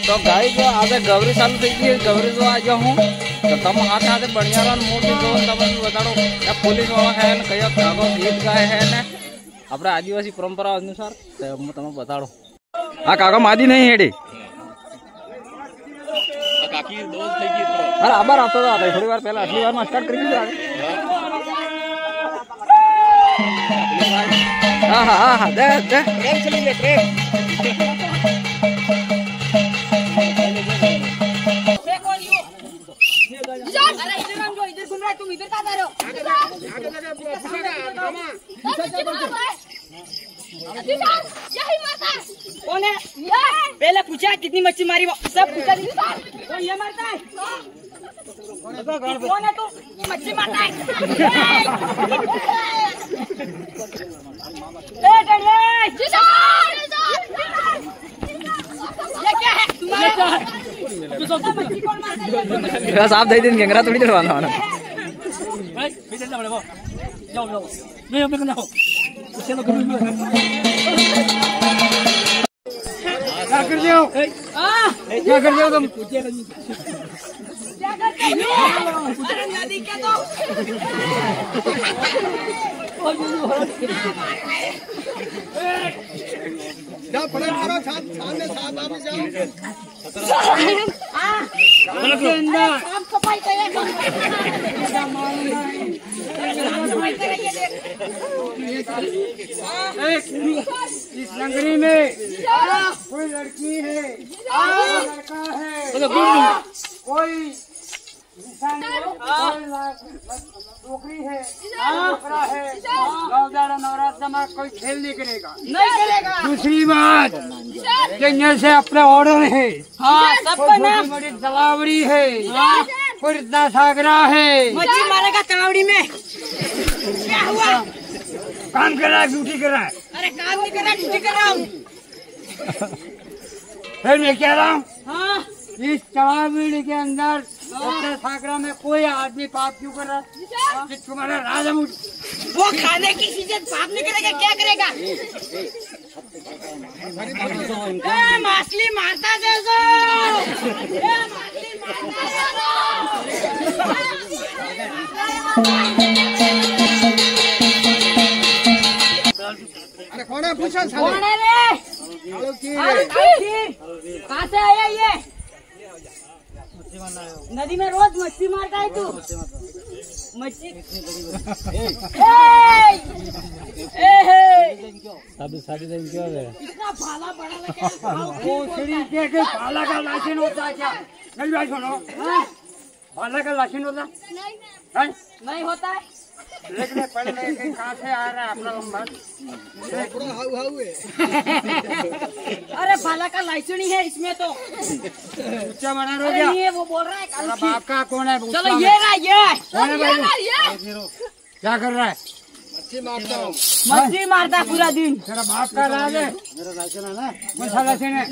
तो गाइस आज गौरी चालू थी गई गौरी जो आज हूँ तो तम हाथ हाथ बढ़िया रन मोटी जो तब बताड़ो या पुलिस वाला है न कया कागज गीत गाए है न अपने आदिवासी परंपरा अनुसार तो मैं तुम्हें बताड़ो आ काका मादी नहीं हेडी काकी दोस्त થઈ ગઈ अरे आबार आता था थोड़ी बार पहले असली बार में स्टार्ट कर दी हां हां हां दे ट्रेन चली ले ट्रेन अरे इधर हम जो इधर घूम रहा है तुम इधर कहाँ जा रहे हो? यही मारता कौन है? पहले पूछा कितनी मच्छी मारी वो सब पूछा कौन ये मारता है? कौन है तू? ये मच्छी मारता है? ये क्या है तुम्हारा? मच्छी कौन मारता है? बस आप दे दिन गंगरा थोड़ी चढ़वाना वाला जाओ जाओ नहीं अब ना हो चलो करो क्या कर रहे हो क्या कर रहे हो तुम क्या करते हो नदी क्या तो जा पड़े मारो सामने साथ आप जाओ साफ सफाई करेगा इस लंगरी में कोई लड़की है लड़का है कोई नौकरी है छोकरा है नवरात्र में कोई खेल नहीं करेगा दूसरी बात से अपने ऑर्डर है सबका नाम बड़ी तलावड़ी है कोई इतना सागरा है मच्छी मारेगा तलावड़ी में क्या हुआ काम कर रहा है ड्यूटी कर रहा है अरे काम नहीं कर रहा ड्यूटी कर रहा हूँ फिर मैं कह रहा हूँ हाँ इस तलावड़ी के अंदर अपने सागरा में कोई आदमी पाप क्यों कर रहा है तुम्हारा राजा वो खाने की चीजें पाप नहीं करेगा क्या करेगा मछली मारता जैसो मछली अरे कौन है पूछो कौन है रे कहाँ से आया ये नदी में रोज मच्छी मारता है तू मच्छी इतना भाला बड़ा लगा के भाला का लाशिन होता है क्या नहीं भाई सुनो भाला का लाशिन होता है नहीं होता है देखने पढ़ने के कहाँ से आ रहा है अपना नंबर अरे भाला का लाइसेंस ही है इसमें तो ऊंचा बना रहो अरे क्या ये वो बोल रहा है बाप का कौन है चलो ये रहा ये कौन है भाई ये क्या कर रहा है मछली मारता है पूरा दिन तेरा बाप का राज है मेरा लाइसेंस है ना कौन लाइसेंस है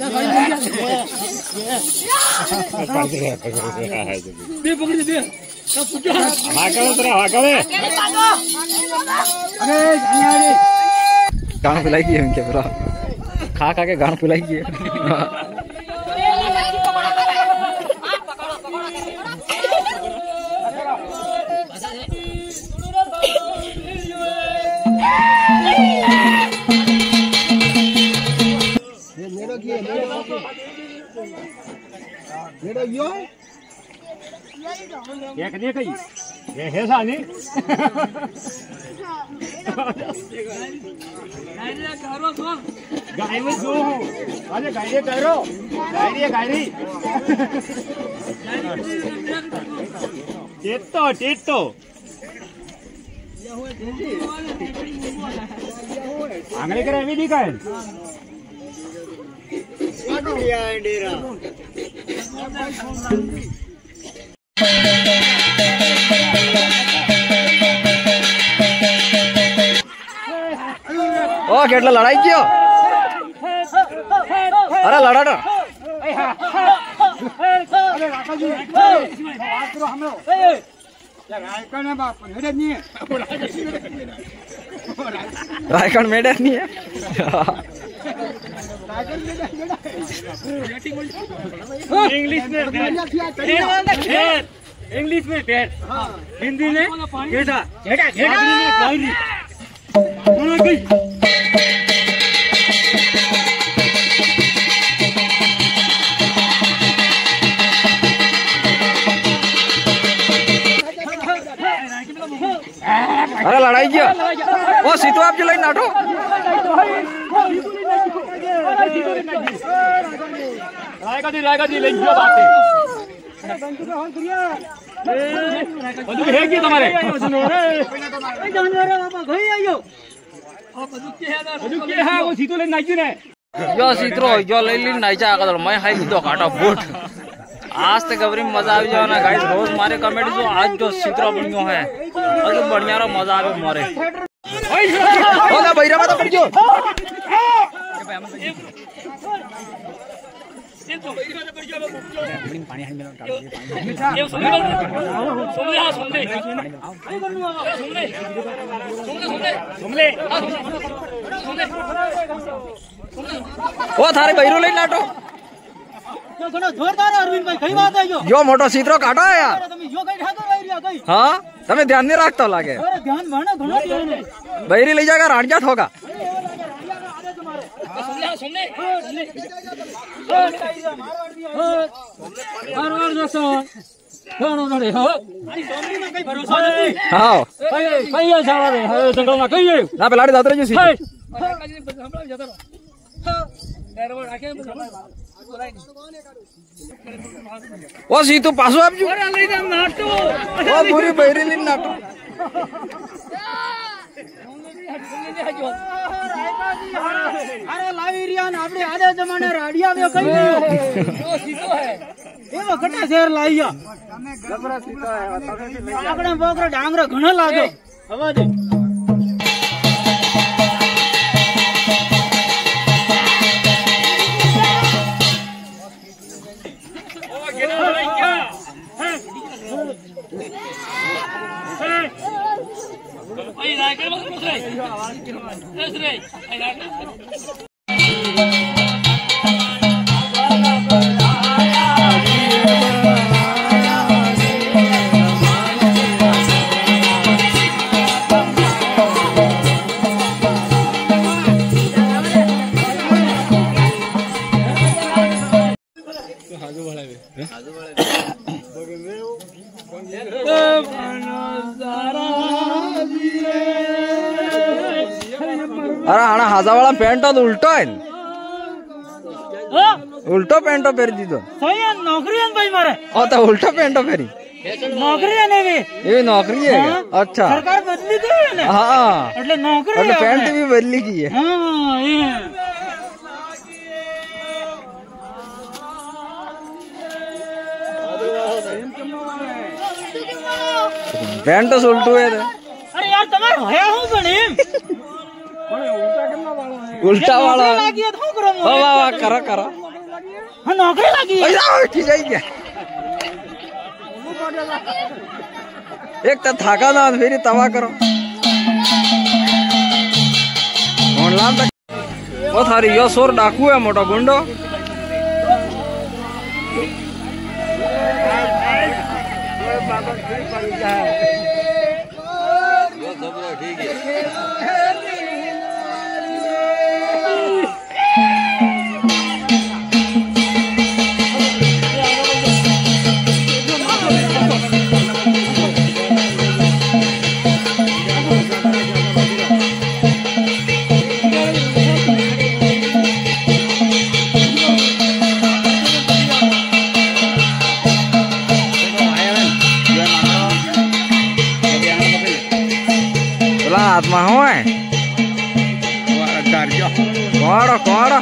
दे पकड़ दे अरे गाना पिलाई की है उनके पूरा खा खा के गाना पिलाई की है ये है सानी गाय में जो हूँ अरे गायरी करो गायरी टेटो आंगले करे अभी नहीं कहे ओ केटला लड़ाई कियो अरे लड़ा ना रायगढ़ मेडर नहीं है इंग्लिश में बैट, हिंदी में घेटा, घेटा, घेटा में अरे लड़ाई क्या वो सीतो आप चलाई नाटो रायगा जी ले गया बात है कि तुम्हारे वो सीतो ले नाची ने यो सीतो यो ले ली नाचा आकर मैं हाई दो काटा बोट आज तक गबरी मजा आ जाओ ना गाइस रोज मारे कमेडी जो आज जो सीतो बनियो है और जो बढ़िया रो मजा आवे मारे होगा बैरा मत पड़ जो पानी है मिला ओ थारे बैरो ले नाटो जोरदार अरविंद भाई कई बात है यो मोटो सीतो काटो है यार यो कई ठाकर बैरिया कई हां તમે ધ્યાન નહીં રાખતો લાગે अरे ध्यान मानो घणो ध्यान है बैरी ले जाकर राणजात होगा मारवाड़ जैसा कौन रे हो कई भरोसा नहीं हां कई ऐसा रे जंगल में कई ना पे लाड़ी दातरे जो सी ओ सीतो पासो आप जो अरे ले जा नाटो ओ पूरी बैरी ली नाटो अरे लावीरिया ने आपने आधे जमाने राडिया में कई वो सीतो है ये वकटा शेर लाइया जबरा सीतो है आपने बोकरा डांगरा घणो लागो हवा दे अरे आना हाजावाला पेंट तो उल्टो है उल्टो पेंटो पेर दी तो सही है नौकरी है भाई मारे ओ तो उल्टो पेंटो पेरी नौकरी है ने भी ये नौकरी है अच्छा सरकार बदली दी है ना हाँ એટલે नौकरी એટલે पेंट भी बदली की है हां ये पेंट तो उल्टो है अरे यार तुम्हारे भया हूं बने उल्टा वाला लागी है तो करो वाह वाह वाह करो करो हां नौकरी लागी है ऐसा उठी जाएगी एक तो थाका ना फिर तवा करो ऑनलाइन तक वो थारी यो सोर डाकू है मोटा गुंडो ठीक है आत्मा हो है कौड़ो कौड़ो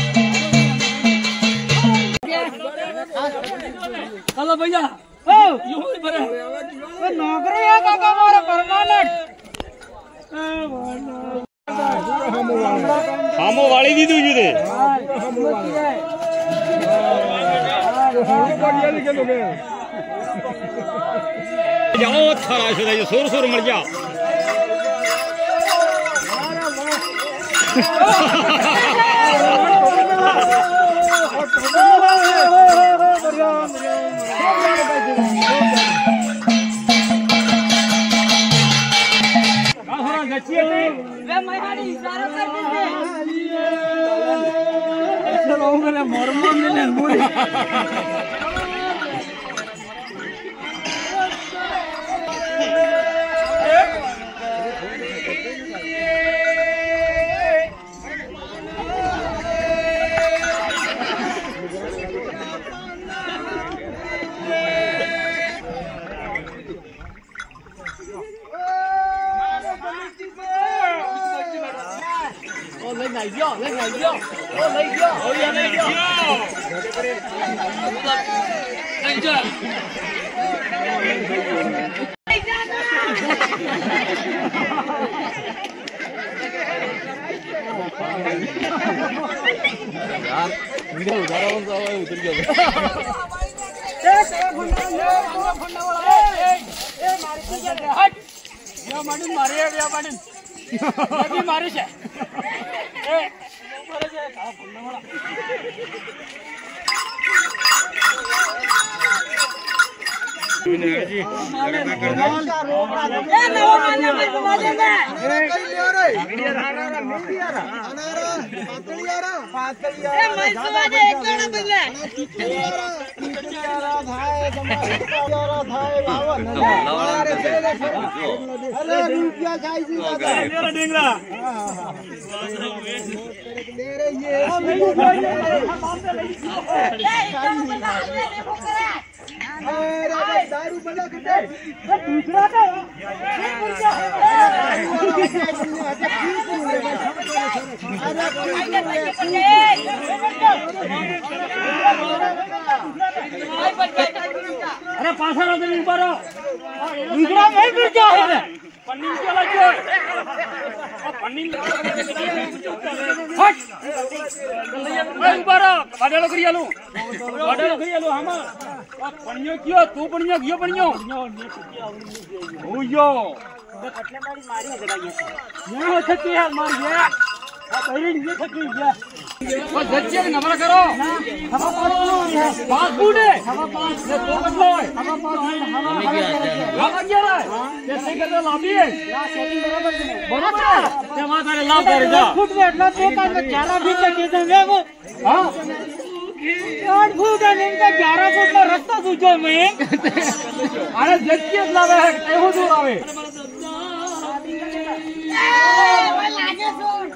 हेलो भैया ओ यूं ही भरे वो नौकरी है काका मारे परमानेंट हमो वाली दी तुझे दे जाओ थारा से सुर सुर मर जा अरे पासा ऊपर दूसरा नहीं फिर क्या है पन्नी के लगे पन्नी हट मैं ऊपर बाडलो करियालू हम पन्नियो क्यों तू पन्नियो क्यों पन्नियो ओयो कटले मारी जगह ये हो सकती है मार ये पहले ये सकती है बस बच्चे नमरा करो बात बूढ़े हवा पास ये दो बदलो है हवा पास क्या रहा है जैसे करते लाभी है सेटिंग बराबर है ते मां तारे लाभ करे जा फुट बैठला ते का 11 फीट का केस है वो हां 8 फुट का नहीं का 11 फुट का रास्ता सूझो मैं अरे जच्चे लावे है एहो दूर आवे ए लागे सुन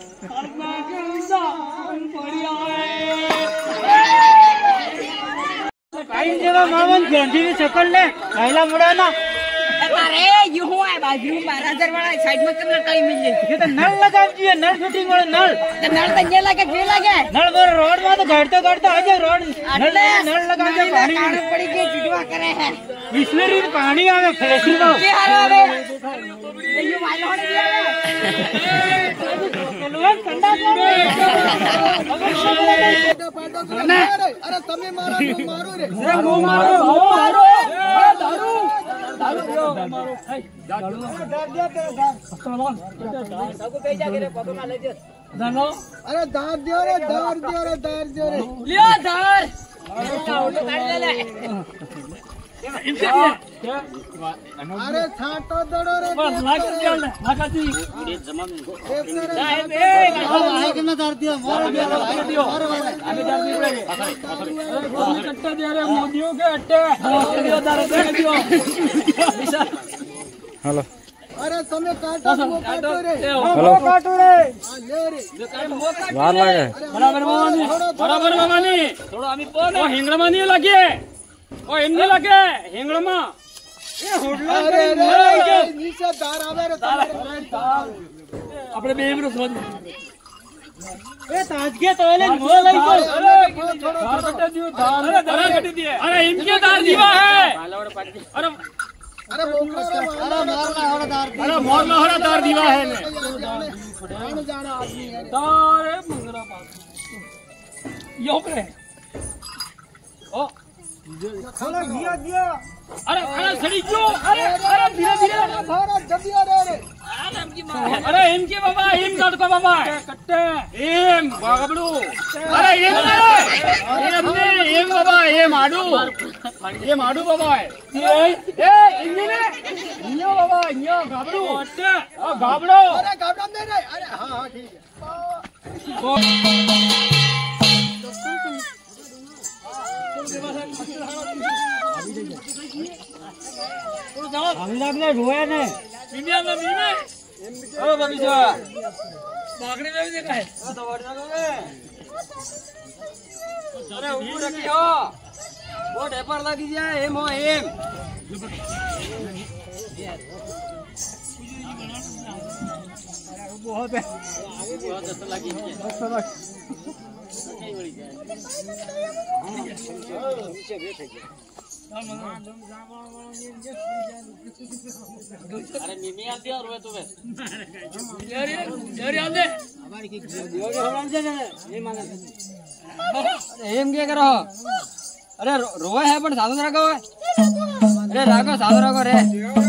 काई जेवा मावन गांधी ની शकल ને કાયલા મુડા ના अरे यू हुआ है बाजू 12,000 वाला साइड में कम लड़का मिल जाए ये तो नल लगा दिए नल फिटिंग वाला नल तो नल तो ये लगे फिर लगे नल पर रोड में तो गाड़ते आ जाए रोड नल लगा के पानी कान पड़ी के जुटवा करे है बिस्लरी पानी आवे फ्लैशिंग में के हाल आवे ये वाला होने दिया लोग ठंडा अरे तमे मारो रे मारो दारू अरे दार दियो रे लियो दार ऑटो काट ले ले अरे छाटो दड़ो रे बस लाख चल लाखाती भाई कितना दार दिया मारो दियो अभी दार दी पड़ेगी कट्टा दे रे मोदियों के अट्टे दियो दार दे दियो हेलो अरे तमे काटो रे हेलो काटो रे ले रे बाहर लागे बराबर मामानी थोड़ा आमी कोन ओ हिंगड़ा मानी लागे ओ इनने लागे हिंगड़ा मा ए होडला अरे नीचे दार आवे रे अपने बेम रो समझ ए ताज के तोले मोल आई को अरे दार कट दियो दार कट दिए अरे इनके दार दीवा है अरे अरे मोरला होड़ा दार दीवा है जाना आदमी है दार मंगरा पास यो पे ओ खाना दिया अरे सड़ी क्यों अरे धीरे भारत जल्दी आ रे आराम की अरे एम के बाबा एम लड़को बाबा कट्टे एम बागबड़ू अरे एम बाबा एम आडू बाबा ए इंजीने इंजो बाबा इंजो गाबड़ू कट्टे गाबड़ो अरे गाबड़ा दे रे अरे हां ठीक है हम लोग ने रोया ने मीमिया में मीमे ओ बबीजा बागड़ी में भी देखा है तो बढ़ जाओगे अरे ऊपर रखियो वो ढेपर लगी जाए एम हो एम बहुत है बहुत अच्छा लगी है नीचे बैठ गया अरे मिमी आती और वे तुम्हें यार आंदे हमारी की दियो के हम जे ये माने एम के करो अरे रोए है पण साधु राखो अरे राखो साधु राखो रे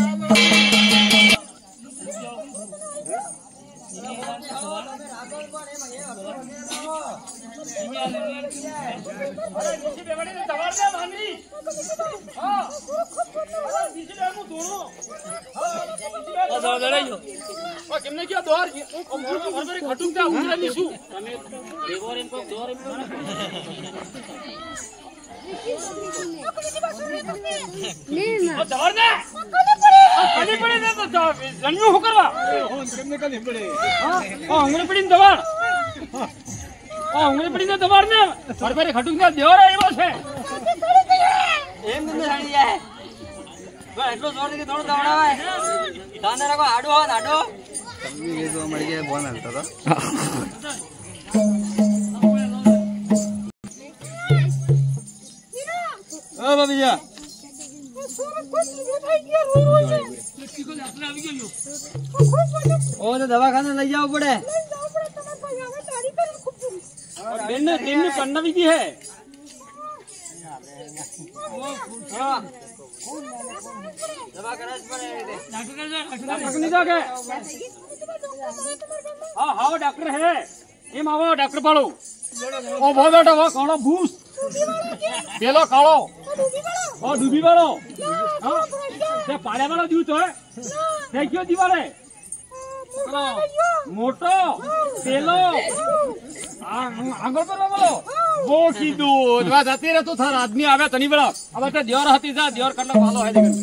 अरे नीचे बेवड़ी ने दबाड़ दे भांगरी हां नीचे ले मु दोनों हां दो लड़ाइयो ओ केमने किया द्वार ओ भरभरी खटुक जा उतरे निसु તમે દેવોર ઇनको द्वार इनको ओ दबाड़ दे कली पड़ी दे तो जन्म हो करवा ओ केमने कली पड़ी हां ओ अंगने पड़ी दबाड़ उंगली पड़ी तो दबाड़ ने भरभरी खटुक जा देवर है बस है एम ने साड़ी है बस એટલો જોર દે કે થોડો દબાડાવા है દાને રાખો આડો હો આડો ये तो मर गया बोल हलता था ओ बाबीजा ओ तो दवाखाने ले जाओ पड़े दिन ने पन्ना भी की है दवा कराज पड़े डॉक्टर नहीं जाके हाँ हाँ डॉक्टर है ये मावा डॉक्टर पालो ओ बहुत बेटा वो कालो भूस पेलो कालो ओ डूबी वालो हाँ ते पाड़े वाला जीव तो है ते क्यों दीवारे मोटो पेलो आंगल पर बोलो वो की दूध वा जाते रे तो थार आदमी आवे तनी बड़ा अब ते दियोर हती जा दियोर करना भालो है देखो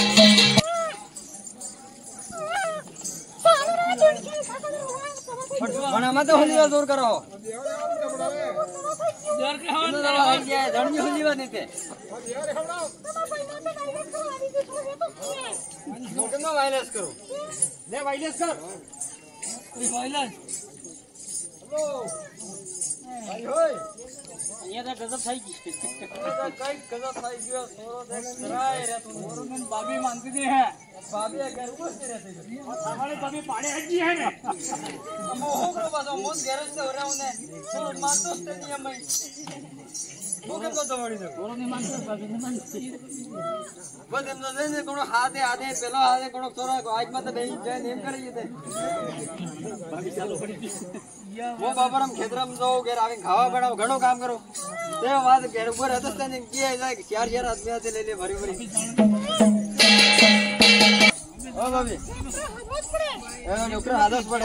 बना मत होली जोर करो दियोर के हवन दवा है क्या धड़नी होली बा देते मोटनो वायरस करो ले वायरस कर वायरस हेलो भाई होय ये तो गजब થઈ ગઈ કઈ ગજબ થઈ ગયો સોરો દેખ કરાય રે તો મોરો ને બાબી માંગતી है बाबी घर ऊपर से रहते हमारे बाबी पाड़े हजी है ना मोह को बस मोन गैरेज से हो रहा हूं ने तो मारतो से नियम में वो के तो दवाड़ी दे कोरो नहीं मानते बाबी नहीं मानते बस हम ने कोनो हाथ आधे पेलो हाथे कोनो तोरा आज मत बे जय नेम करिए थे बाबी चालू पड़ी वो बाबर हम खेतरम जाओ घेर आवे खावा बनाओ घणो काम करो ते बात घेर ऊपर रहते ने किए चार चार आदमी आते ले ले भरी भरी ओ बाबी ए डॉक्टर आदर्श पड़े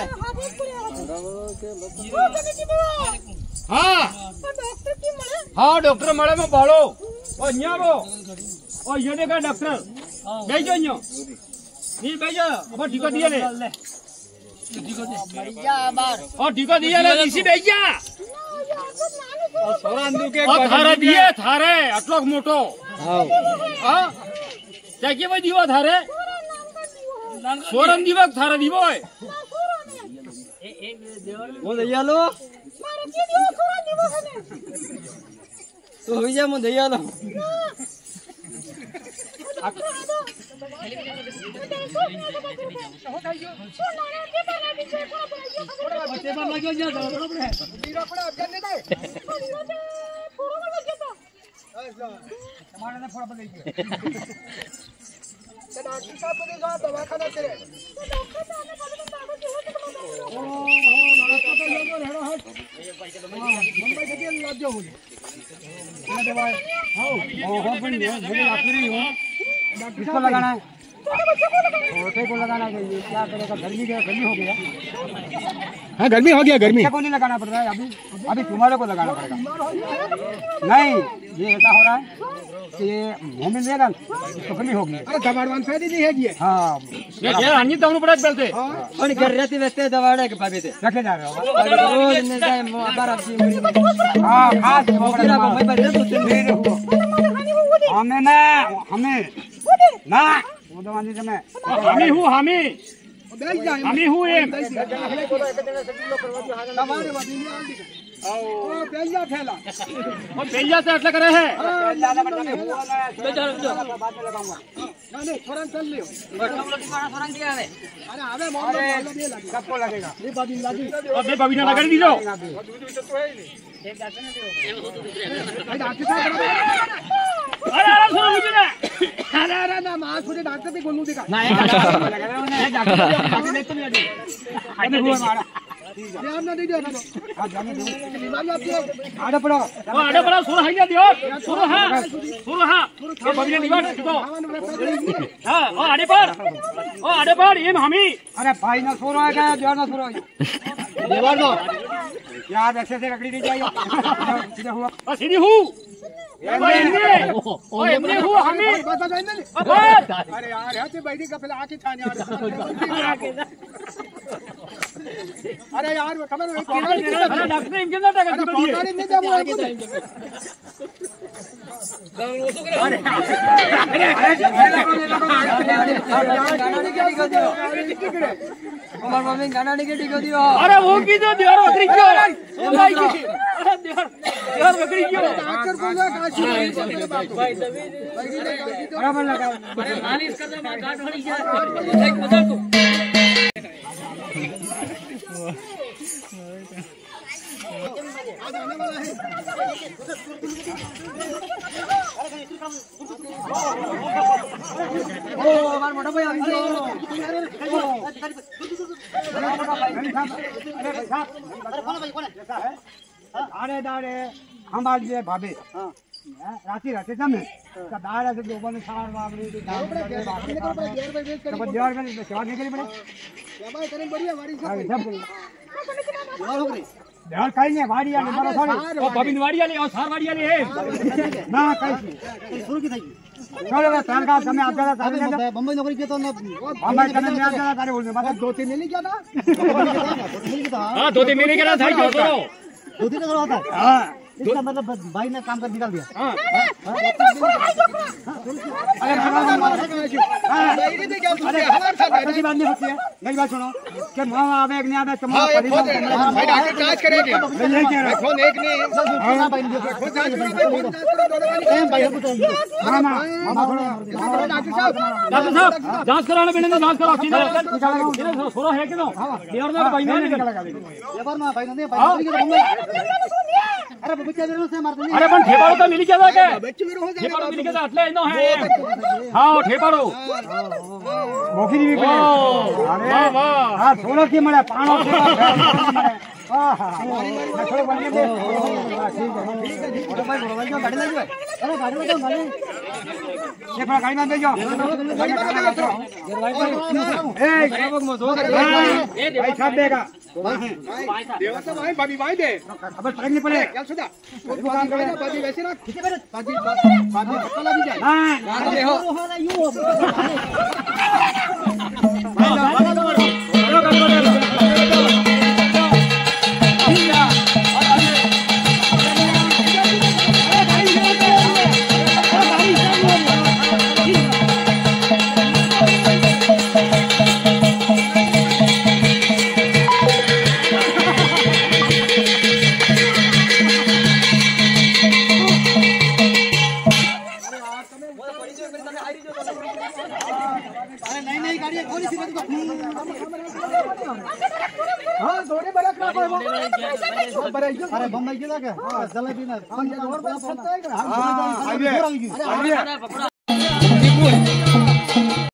हां हां डॉक्टर मळे में बाळो ओ न्याबो ओ ये देखा डॉक्टर बेजो न्यो नी बेजो अब टिको दिए ले टिको दे भैया बार ओ टिको दिए ले इसी बेजा ओ सोरांदू के थारे दिए थारे आटलो मोटो हां जाके भाई दीवा थारे सोरन दीवा थारा दीवो है वो दैया लो तो हो जा मो दैया लो डॉक्टर साहब को देखो दवाखाना से किसको लगाना है? छोटे को लगाना है। क्या करेगा? गर्मी हो गया। हाँ गर्मी हो गया। गर्मी को नहीं लगाना पड़ रहा है अभी तुम्हारे को लगाना पड़ेगा। नहीं ये ऐसा हो रहा है कि ये मुंह में लेगा तो गर्मी होगी। अरे दवाड़वान फायदे नहीं है ये। हाँ ये अन्य तमनु पड़ा चलते और घर रहते वैसे दवाड़े के पावे थे रखे जा रहे हो रोज ने जाए बार आप जी। हां खास मोकरा को मैं पर हमें ना वो दवानी से मैं हामी हूँ ये बेलिया से अटला करे है सबको लगेगा लगा दीजिए। अरे ना मां खुद डॉक्टर भी बोलूं दिखा ना ध्यान ना दीजिए ना हां जाने दो बीमारी आपकी आड़े पड़ो सुर है दियो सुर हां ये बबिया निवास दो हां ओ आड़े पर ये हामी। अरे भाई ना सुर आ गया ध्यान ना सुर देवर दो यार ऐसे से रगड़ी नहीं जाइए सीधा हुआ सीधी हूं एमने हूं हामी। अरे यार हते बैठी का पहले आके थाने अरे यार खबर डॉक्टर इनके ना टका पौधारी नहीं दे वो हमार मम्मी गाना नहीं के टिको दियो। अरे वो की तो दियार बकरी क्यों ओ भाई की दियार बकरी क्यों डॉक्टर बोला काशी भाई बराबर लगा। अरे मालिश कर दे मां काट होनी क्या देख बदल तू आज आने वाला है। ओ हमार मोटा भाई आ गया। अरे दाड़े हमारे लिए भाभी राती रहते समय दाड़ा से लोगों ने सार बाबरी देवर में सेवा नहीं करी पड़े बढ़िया ध्यान कहीं नहीं वाड़ी वाली बड़ा थोड़ी और बबिन वाड़ी वाली और सार वाड़ी वाली है ना कैसी शुरू की थी चलो मैं तार का समय आप जरा बम्बई नौकरी किया तो ना बम्बई करने में जरा तारे बोलने मतलब 2-3 मिल गया था। हां 2-3 मिल गया था 2-3 करो होता हां इसका मतलब भाई ने काम कर निकाल दिया। हां अरे ऐसी बात नहीं होती है। मेरी बात सुनो कि मां आवे एक नहीं आवे तुम्हारा भाई डॉक्टर जांच करेंगे फोन एक नहीं हां भाई भाई मामा डॉक्टर साहब जांच कराने बिना जांच करो सीधा सोरा है कि नो देवर में भाई ने निकल लगा देवर में भाई ने भाई अरे बच्चा विरोध से मारते अरे पण ठेपाड़ो तो मिली क्या के बच्चे विरोध से ठेपाड़ो मिली क्या એટલે એનો હે हां ठेपाड़ो मोखी भी वाह वाह हां થોડો की મળે પાણો आहा થોડો બની દે ठीक है ઓટો ભાઈ જો ગાડી લઈ जाओ अरे गाड़ी में तो गाड़ी ये बड़ा गाड़ी में भेजो गाड़ी में भेजो ए सबक मत हो भाई सब देगा देवा तो भाई भाभी भाई दे अब टाइम नहीं पड़े क्या सुधा वो काम करे भाभी वैसे ना ठीक है भाभी पकड़ा भी जाए हां दे हो नहीं गाड़ी कौन सी बात हां थोड़े बड़ा खराब है अरे बम्बई के लगा हां जलेबी ना और बड़ा सकता है हां